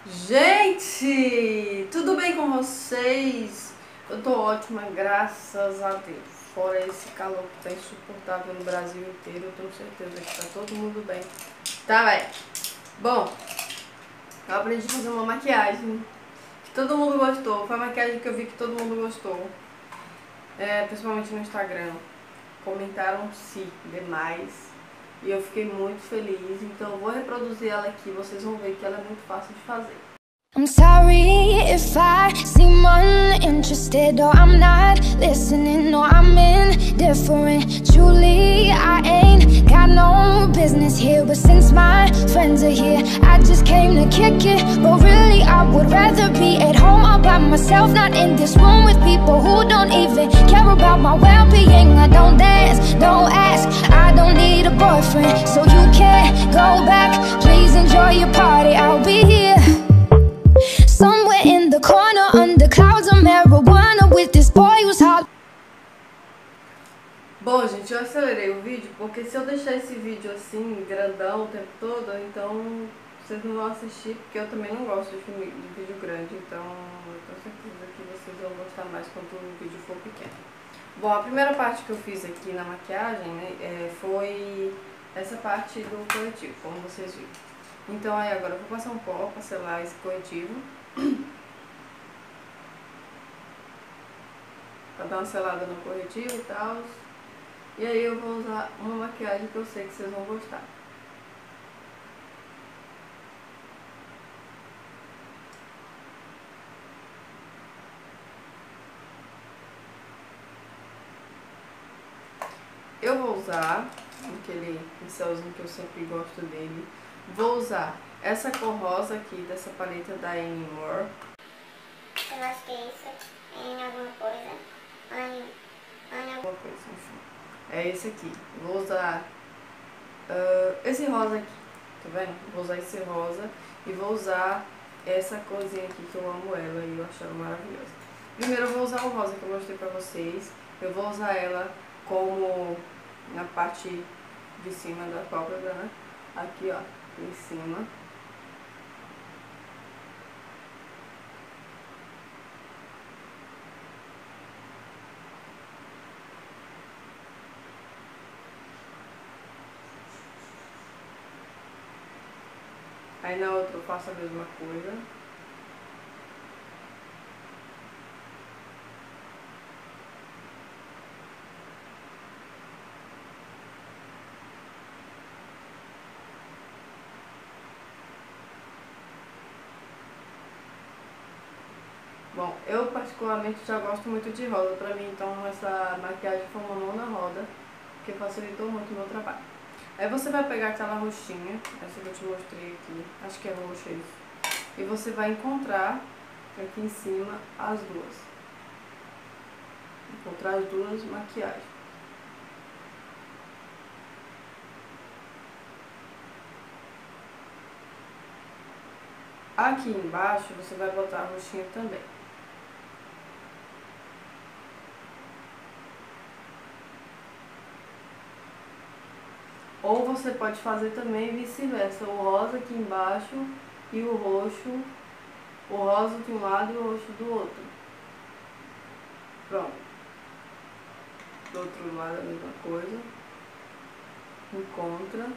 Gente, tudo bem com vocês? Eu tô ótima, graças a Deus. Fora esse calor que tá insuportável no Brasil inteiro, eu tenho certeza que tá todo mundo bem. Tá, velho? Bom, eu aprendi a fazer uma maquiagem que todo mundo gostou. Foi a maquiagem que eu vi que todo mundo gostou. Principalmente no Instagram. Comentaram-se demais. E eu fiquei muito feliz, então eu vou reproduzir ela aqui, vocês vão ver que ela é muito fácil de fazer. I'm sorry if I seem uninterested or I'm not listening or I'm indifferent. Truly, I ain't got no business here, but since my friends are here, I just came to kick it. But really, I would rather be at home all by myself, not in this room with people who don't even care about my well-being. I don't dance, don't ask, I don't need a boyfriend, so you can't go back. Please enjoy your party, I'll be here somewhere in the corner under clouds of marijuana with this boy who's hot. Bom, gente, eu acelerei o vídeo porque se eu deixar esse vídeo assim, grandão o tempo todo, então vocês não vão assistir, porque eu também não gosto de vídeo grande, então eu tenho certeza que vocês vão gostar mais quando o vídeo for pequeno. Bom, a primeira parte que eu fiz aqui na maquiagem, né, foi essa parte do corretivo, como vocês viram. Então aí agora eu vou passar um pó para selar esse corretivo. Pra dar uma selada no corretivo e tal. E aí eu vou usar uma maquiagem que eu sei que vocês vão gostar. Eu vou usar aquele pincelzinho que eu sempre gosto dele. Vou usar essa cor rosa aqui, dessa paleta da Annie Moore. Eu acho que é isso, em alguma coisa. Alguma coisa, enfim. É esse aqui. Vou usar esse rosa aqui, tá vendo? Vou usar esse rosa e vou usar essa corzinha aqui que eu amo ela e eu acho ela maravilhosa. Primeiro eu vou usar o rosa que eu mostrei pra vocês. Eu vou usar ela como na parte de cima da pálpebra, né? Aqui, ó, em cima. Aí na outra eu faço a mesma coisa. Bom, eu particularmente já gosto muito de rosa pra mim, então essa maquiagem foi uma mão na roda, que facilitou muito o meu trabalho. Aí você vai pegar aquela roxinha, essa que eu te mostrei aqui, acho que é roxa isso, e você vai encontrar aqui em cima as duas. Encontrar as duas maquiagens. Aqui embaixo você vai botar a roxinha também. Ou você pode fazer também vice-versa, o rosa aqui embaixo e o roxo, o rosa de um lado e o roxo do outro. Pronto. Do outro lado a mesma coisa. Encontra.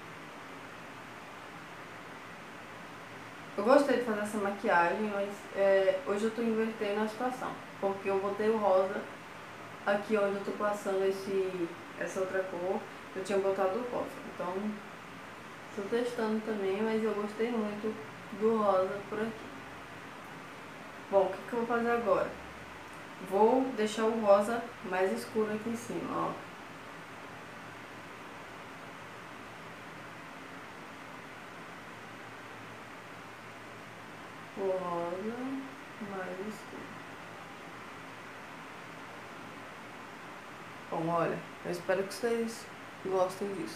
Eu gostei de fazer essa maquiagem, mas hoje eu tô invertendo a situação, porque eu botei o rosa aqui onde eu tô passando essa outra cor. Eu tinha botado o rosa, então estou testando também, mas eu gostei muito do rosa por aqui. Bom, o que eu vou fazer agora? Vou deixar o rosa mais escuro aqui em cima, ó. O rosa mais escuro. Bom, olha, eu espero que vocês gostem disso.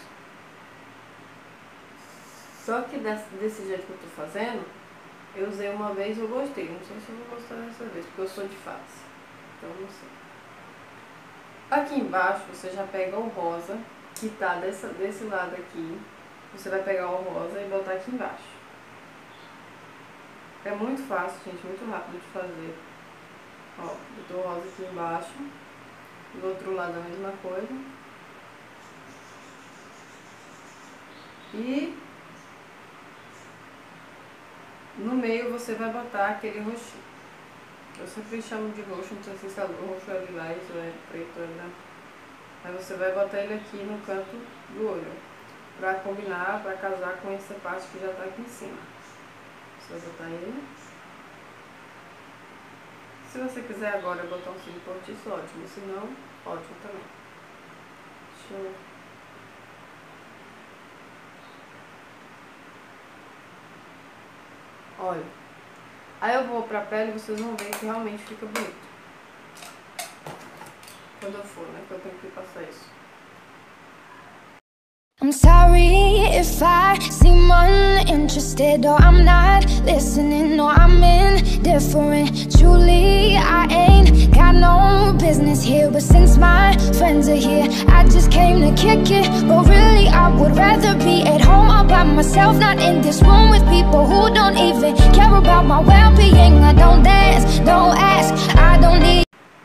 Só que desse jeito que eu tô fazendo, eu usei uma vez e eu gostei. Não sei se eu vou gostar dessa vez, porque eu sou de face. Então não sei. Aqui embaixo você já pega o rosa, que tá desse lado aqui. Você vai pegar o rosa e botar aqui embaixo. É muito fácil, gente, muito rápido de fazer. Ó, botou rosa aqui embaixo. Do outro lado a mesma coisa. E no meio você vai botar aquele roxinho. Eu sempre chamo de roxo, não sei se é roxo é lilás ou é preto, é branco. Aí você vai botar ele aqui no canto do olho, pra combinar, pra casar com essa parte que já tá aqui em cima. Você vai botar ele. Se você quiser agora botar um cílio postiço, ótimo. Se não, ótimo também. Deixa eu... Olha. Aí eu vou pra pele e vocês vão ver que realmente fica bonito. Quando eu for, né? Que eu tenho que passar isso. I'm sorry if I seem uninterested or I'm not listening or I'm indifferent. Truly, I ain't got no business here, but since my friends are here, I just came to kick it. But really, I would rather be at home all by myself, not in this room with people who don't even care about my well-being. I don't dance, don't ask, I don't need.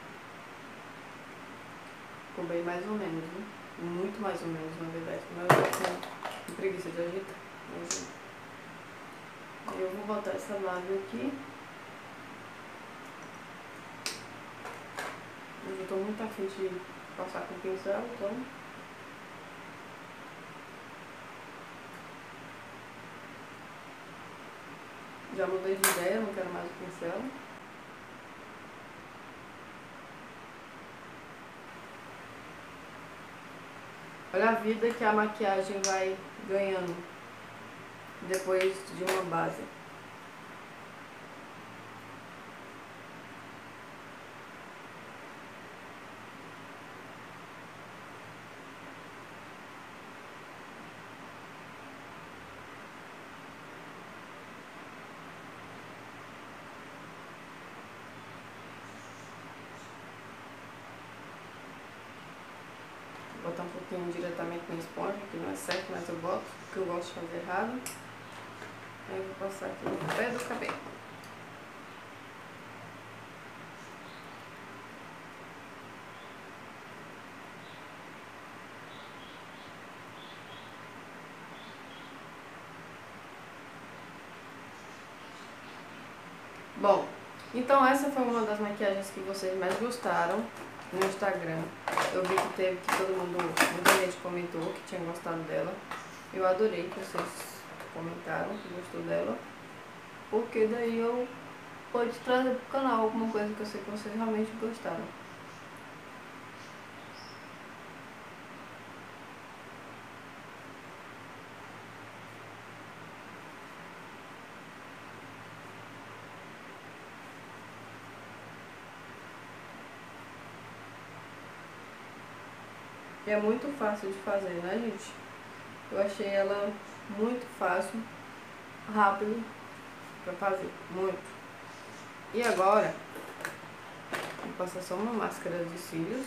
Ficou bem mais ou menos, né? Muito mais ou menos, na verdade. Mas eu tô com preguiça de agitar. Eu vou botar essa base aqui. Eu tô muito afim de passar com o pincel, então... Já mudei de ideia, não quero mais o pincel. Olha a vida que a maquiagem vai ganhando depois de uma base. Vou botar um pouquinho diretamente na esponja, que não é certo, mas eu boto, porque eu gosto de fazer errado. Aí eu vou passar aqui no pé do cabelo. Bom, então essa foi uma das maquiagens que vocês mais gostaram no Instagram. Eu vi que teve, que todo mundo, muita gente comentou que tinha gostado dela. Eu adorei que vocês comentaram que gostou dela, porque daí eu pude trazer pro canal alguma coisa que eu sei que vocês realmente gostaram. E é muito fácil de fazer, né, gente? Eu achei ela muito fácil, rápido pra fazer, muito. E agora, vou passar só uma máscara de cílios.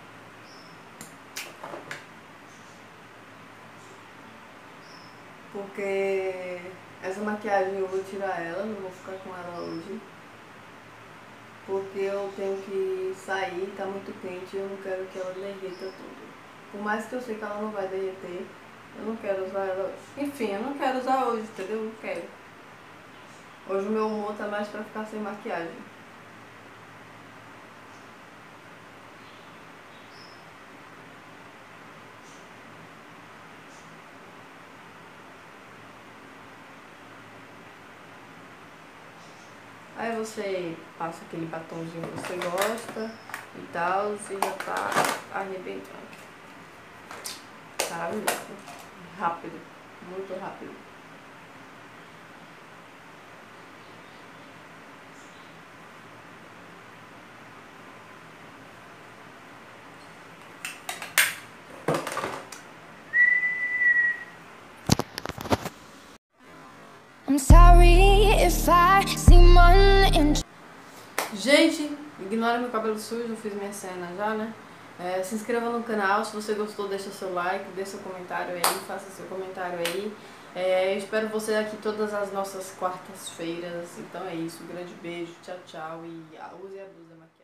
Porque essa maquiagem eu vou tirar ela, não vou ficar com ela hoje. Porque eu tenho que sair, tá muito quente e eu não quero que ela derreta tudo. Por mais que eu sei que ela não vai derreter, eu não quero usar ela hoje. Enfim, eu não quero usar hoje, entendeu? Eu não quero. Hoje o meu humor tá mais pra ficar sem maquiagem. Aí você passa aquele batomzinho que você gosta e tal, e já tá arrebentando. Maravilhoso. Rápido, muito rápido. I'm sorry if I seem uninterested. Gente, ignora meu cabelo sujo, eu fiz minha cena já, né? Se inscreva no canal, se você gostou deixa seu like, deixa seu comentário aí, faça seu comentário aí. Eu espero você aqui todas as nossas quartas-feiras. Então é isso, um grande beijo, tchau, tchau e use e abuse da maquiagem.